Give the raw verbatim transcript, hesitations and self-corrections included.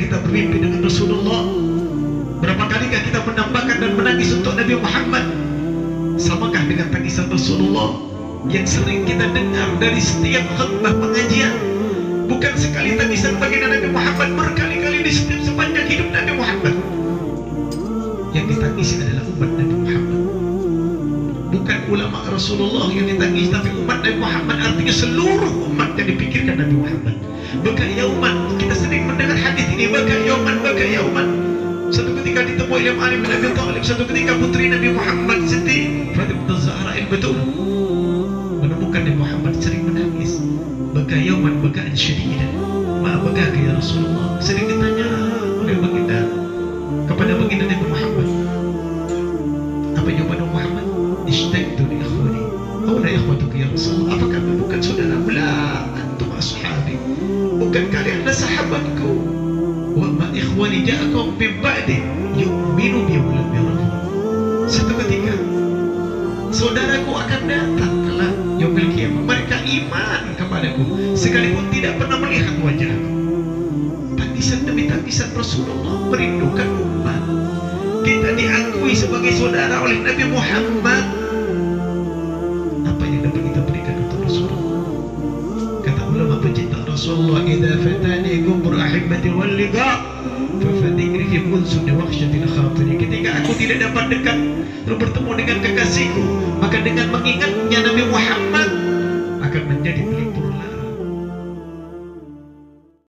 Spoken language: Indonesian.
kita bermimpi dengan Rasulullah? Berapa kalikah kita menambahkan dan menangis untuk Nabi Muhammad? Samakah dengan tangisan Rasulullah yang sering kita dengar dari setiap khutbah pengajian? Bukan sekali tangisan baginda Nabi Muhammad, berkali-kali di setiap sepanjang hidup Nabi Muhammad. Yang ditangisi adalah umat Nabi Muhammad, bukan ulama Rasulullah yang ditangis, tapi umat Nabi Muhammad. Artinya seluruh umat yang dipikirkan Nabi Muhammad. Baka yauman, kita sering mendengar hadis ini, baka yauman, baka yauman. Satu ketika ditemui Imam Ali bin Abi Thalib, satu ketika putri Nabi Muhammad Siti Fatimah Zahra al-Batul menemukan Nabi Muhammad sering menangis. Baka yauman bakaan syadidan, ma bakaka ya Rasulullah. Sering ditanya oleh baginda kepada baginda Nabi Muhammad, apa jawaban Muhammad? Ishtaqtu li ikhwani aw la ikhwatuka ya Rasulullah. Apakah kamu bukan saudaramu? La antum ashabi, bukan kalian adalah sahabatku. Wa ma ikhwani ja'akum min ba'di yu'minu bi wa lam yarahu. Satu ketika saudaraku akan datang kelak yaumil qiyamah, mereka iman kepadaku sekalipun tidak pernah melihat wajahku. Tangisan demi tangisan Rasulullah merindukan umat. Kita diakui sebagai saudara oleh Nabi Muhammad. Apa yang dapat kita berikan untuk Rasulullah? Kata ulama pencinta Rasulullah, idza fatani gumur ahibbati wal liqa fa fadhikrihim unsun wakhshatil khatiri. Ketika aku tidak dapat dekat lalu bertemu dengan kekasihku, maka dengan mengingatnya Nabi Muhammad akan menjadi pelipur